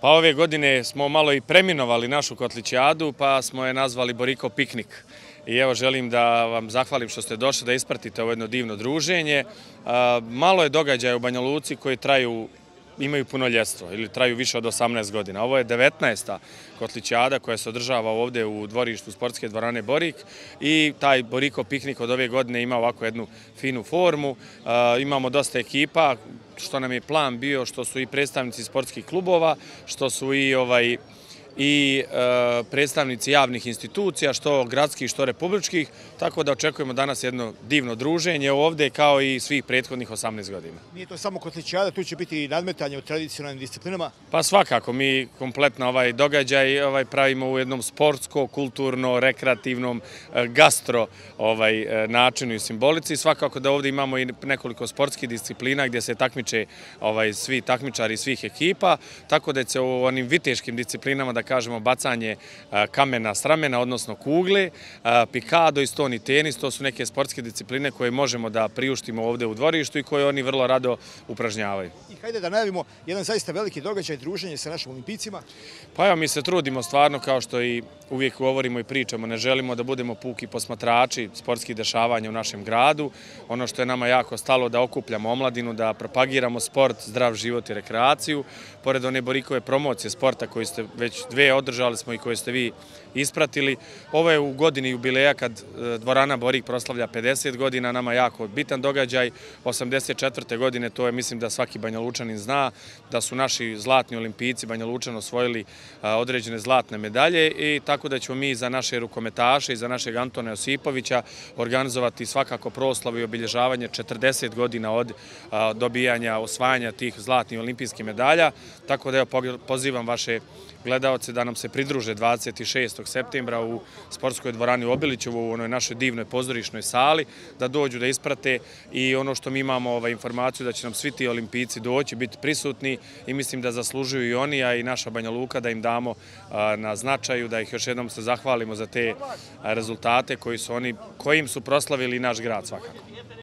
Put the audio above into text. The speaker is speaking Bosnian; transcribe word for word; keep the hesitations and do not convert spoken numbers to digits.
Pa ove godine smo malo i preminovali našu kotlićijadu, pa smo je nazvali Boriko piknik. I evo želim da vam zahvalim što ste došli da ispratite ovo jedno divno druženje. Malo je događaja u Banja Luci koji traju, imaju punoljetstvo ili traju više od osamnaest godina. Ovo je devetnaesta kotlićijada koja se održava ovdje u dvorištu sportske dvorane Borik i taj Boriko piknik od ove godine ima ovako jednu finu formu. Imamo dosta ekipa, što nam je plan bio, što su i predstavnici sportskih klubova, što su i ovaj i predstavnici javnih institucija, što gradskih, što republičkih, tako da očekujemo danas jedno divno druženje ovdje kao i svih prethodnih osamnaest godina. Nije to samo kotlićijada, tu će biti i nadmetanje u tradicionalnim disciplinama? Pa svakako, mi kompletno ovaj događaj pravimo u jednom sportsko, kulturno, rekreativnom, gastro načinu i simbolici. Svakako da ovdje imamo i nekoliko sportskih disciplina gdje se takmiče svi takmičari svih ekipa, tako da će u onim viteškim disciplinama da kažemo bacanje kamena s ramena, odnosno kugle, pikado i stoni tenis, to su neke sportske discipline koje možemo da priuštimo ovdje u dvorištu i koje oni vrlo rado upražnjavaju. I hajde da najavimo jedan zaista veliki događaj, druženje sa našim olimpijcima. Pa evo, mi se trudimo stvarno, kao što i uvijek govorimo i pričamo, ne želimo da budemo puki posmatrači sportskih dešavanja u našem gradu. Ono što je nama jako stalo da okupljamo omladinu, da propagiramo sport, zdrav život i rekreaciju. Pored one Borikove promocije sporta koji ste već dve održali smo i koje ste vi ispratili. Ovo je u godini jubileja kad dvorana Borik proslavlja pedeset godina, nama jako bitan događaj. osamdeset četvrte godine, to je, mislim da svaki Banja Lučanin zna, da su naši zlatni olimpijci Banja Lučan osvojili određene zlatne medalje i tako da ćemo mi za naše rukometaše i za našeg Antona Josipovića organizovati svakako proslavu i obilježavanje četrdeset godina od dobijanja, osvajanja tih zlatnih olimpijskih medalja. Tako da evo, pozivam vaše gledaoce da nam se pridruže dvadeset šestog septembra u sportskoj dvorani u Obilićevu, u onoj našoj divnoj pozorišnoj sali, da dođu da isprate i ono što mi imamo informaciju da će nam svi ti olimpijci doći, biti prisutni i mislim da zaslužuju i oni, a i naša Banja Luka da im damo na značaju, da ih još jednom se zahvalimo za te rezultate koji su oni, kojim su proslavili naš grad svakako.